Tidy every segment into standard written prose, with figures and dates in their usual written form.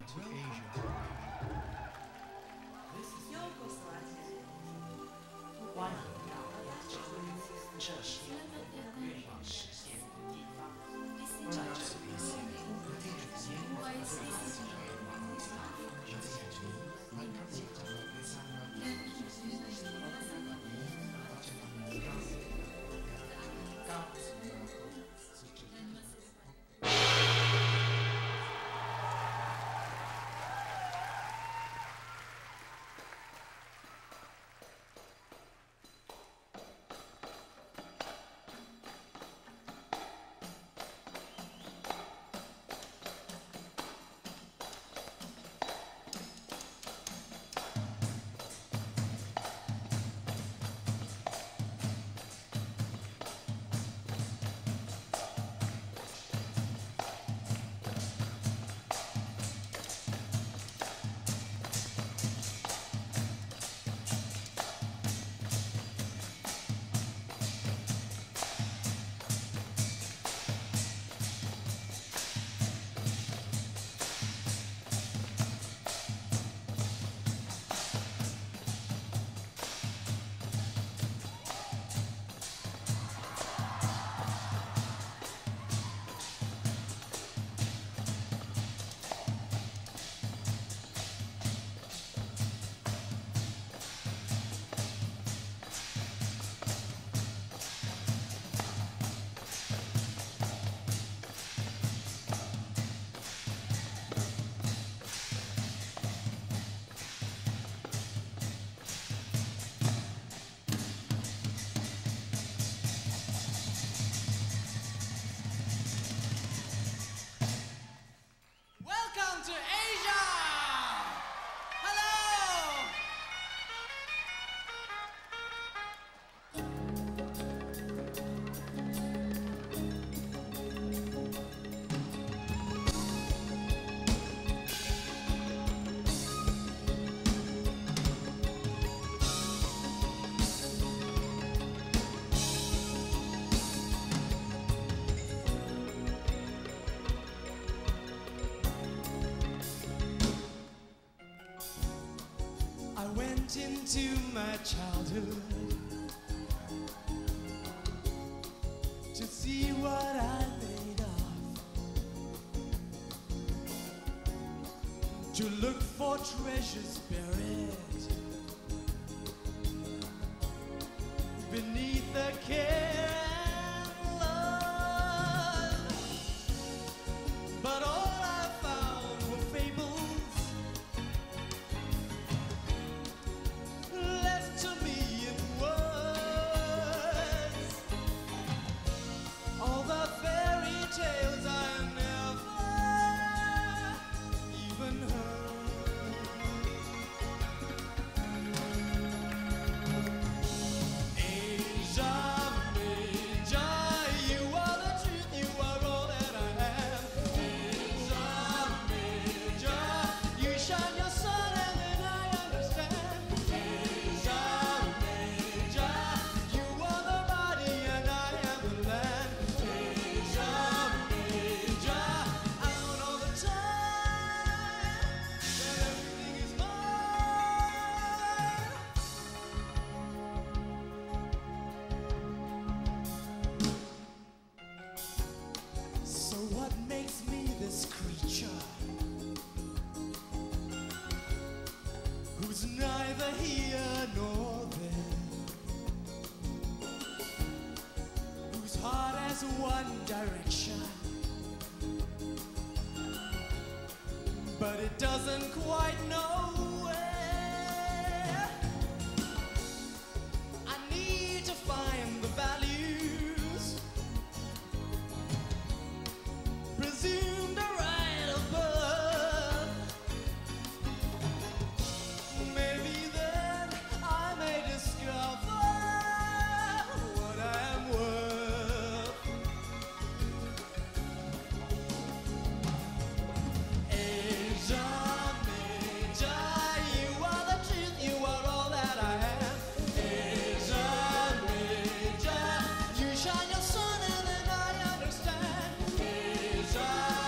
to Asia. ようこそアジアへ。 欢迎到亚洲，这是我们愿望实现的地方。在这里，我们体验我们自己的愿望，我在这里，我见证了告诉 Welcome to Asia! Hello! I went into my childhood to see what I'm made of, to look for treasures buried beneath the care and love. But all I found were fables left to me in words. All the fairy tales I never even heard. Asia Major, you are the truth, you are all that I have. Asia Major, you shine your sun and then I understand. Asia Major, you are the body and I am the land. Asia Major, I own all the time that everything is mine. So what makes me this creature who's neither here nor there, whose heart has one direction, but it doesn't quite know where? I need to find the values presumed a right of birth. Maybe then I may discover what I am worth. Asia Major, you are the truth, you are all that I have. Asia Major, you shine your sun and then I understand. Asia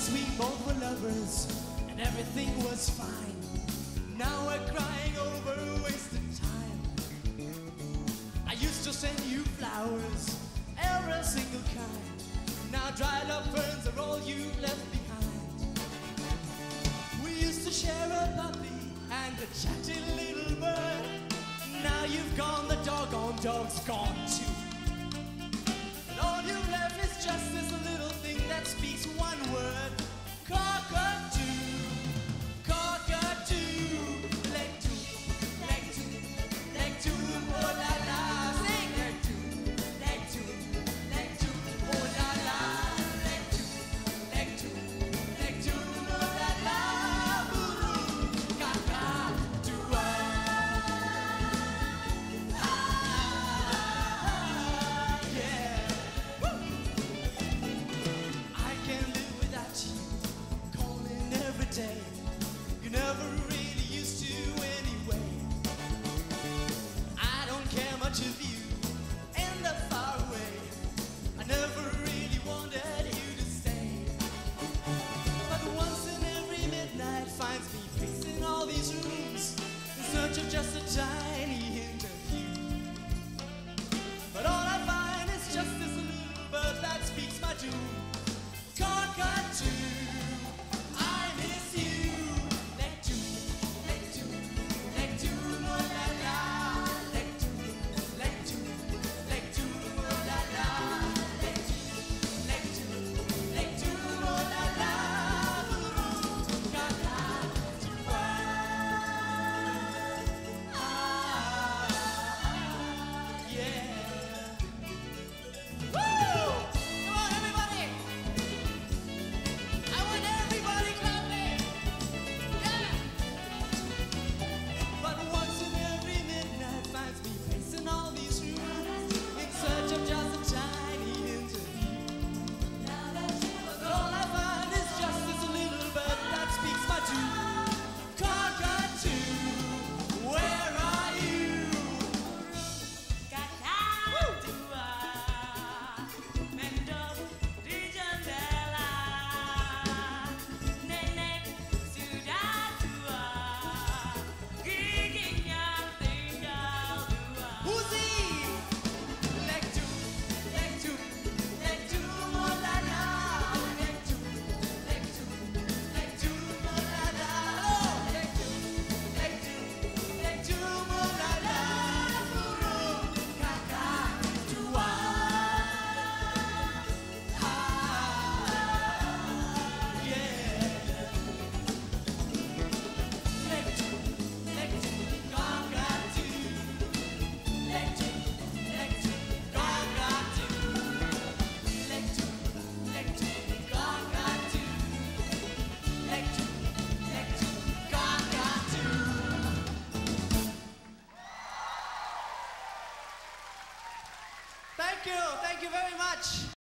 Once we both were lovers and everything was fine. Now we're crying over wasted time. I used to send you flowers, every single kind. Now dried up ferns are all you left behind. We used to share a puppy and a chatty little bird. Now you've gone, the doggone dog's gone too. And all you've left is just this little thing that speaks one word. Cockatoo, cockatoo. Leg two, leg two, leg two, oh la la. Sing leg two, leg two, leg two, oh la la. Leg two, leg two, leg two, oh la la. Boo-roo, cockatoo. You never really used to anyway. I don't care much of you and the far away. I never really wanted you to stay. But once in every midnight finds me pacing all these rooms in search of just a tiny hint of you. But all I find is just this little bird that speaks my doom. Cockatoo. Thank you very much.